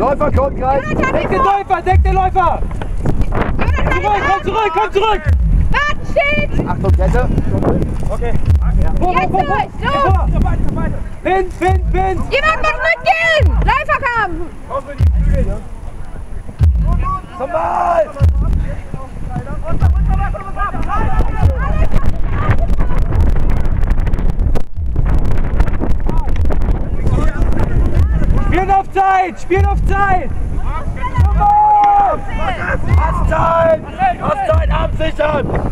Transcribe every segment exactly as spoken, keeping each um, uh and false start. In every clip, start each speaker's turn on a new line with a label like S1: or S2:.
S1: Läufer kommt gleich!
S2: Deck den Läufer, deck den Läufer! Zurück, komm zurück, komm zurück!
S3: Warte, steht!
S1: Achtung, Kette!
S2: Okay. Vor,
S3: Jetzt
S2: vor, vor,
S3: durch, los!
S2: vor! Wind, Wind, Wind!
S3: Jemand muss mitgehen! Läufer kommen!
S1: Zum Ball!
S2: Spielen auf Zeit! Spielen auf Zeit!
S1: Hast Zeit! Hast Zeit, absichern!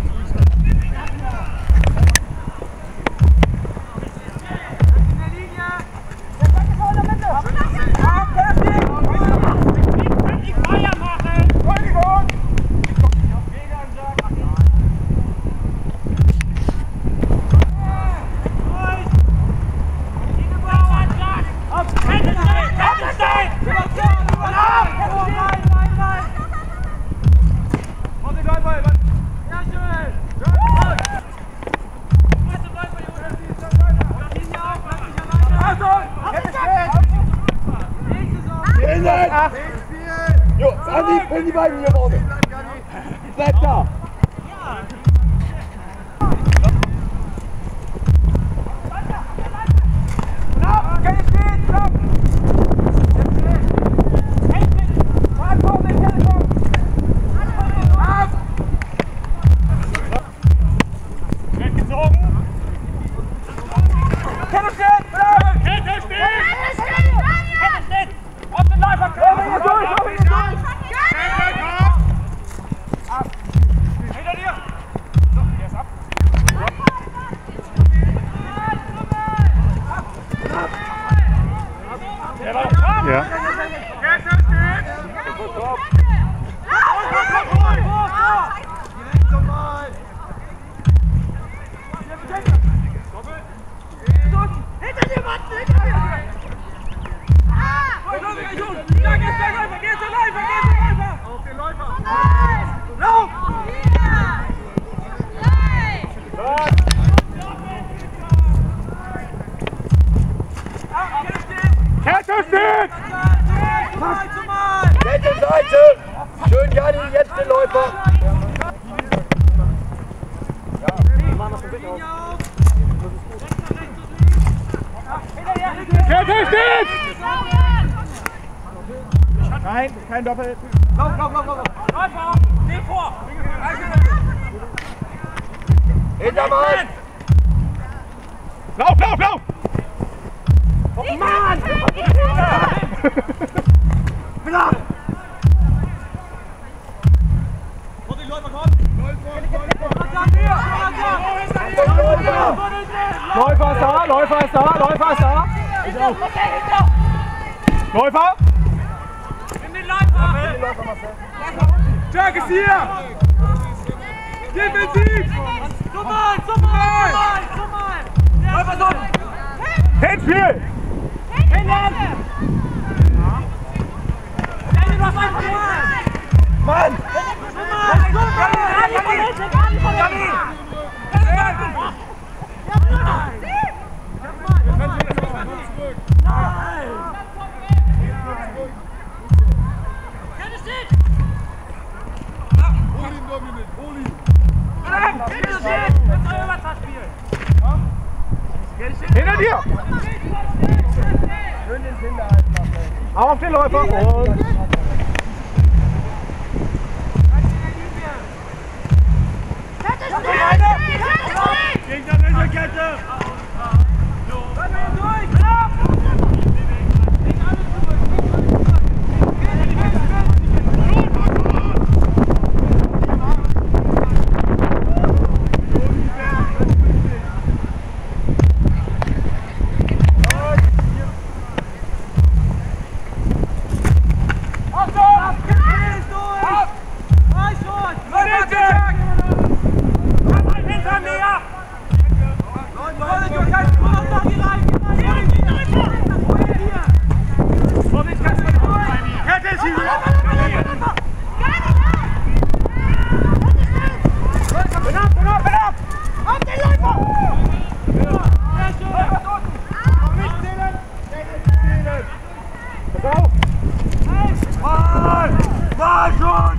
S1: Jo, Andi, bring die beiden hier vorne. Bleib da.
S4: Ja.
S1: Rechte Seite! Schön, Jani, jetzt den Läufer!
S4: Kette steht!
S2: Nein, kein Doppel.
S5: Lauf, lauf, lauf, lauf! Läufer! Steh vor!
S1: Hintermann!
S4: Lauf, lauf, lauf!
S3: Oh Mann!
S2: Läufer ist da, Läufer ist da, Läufer ist da. Ich auch. Läufer!
S5: Nimm den Läufer!
S2: Jack ist hier! Defensiv!
S5: So mal, so mal, so mal! Läufer so!
S2: Hinspiel!
S5: Hinten! Deine noch einfach mal!
S1: Mann!
S5: So mal! So mal! Rani von hinten! Rani von hinten!
S2: Hinter dir!
S1: Schön den Hinterhalt machen.
S2: Auf den Läufer und...
S4: Gegnerische Kette!
S5: Mal schon!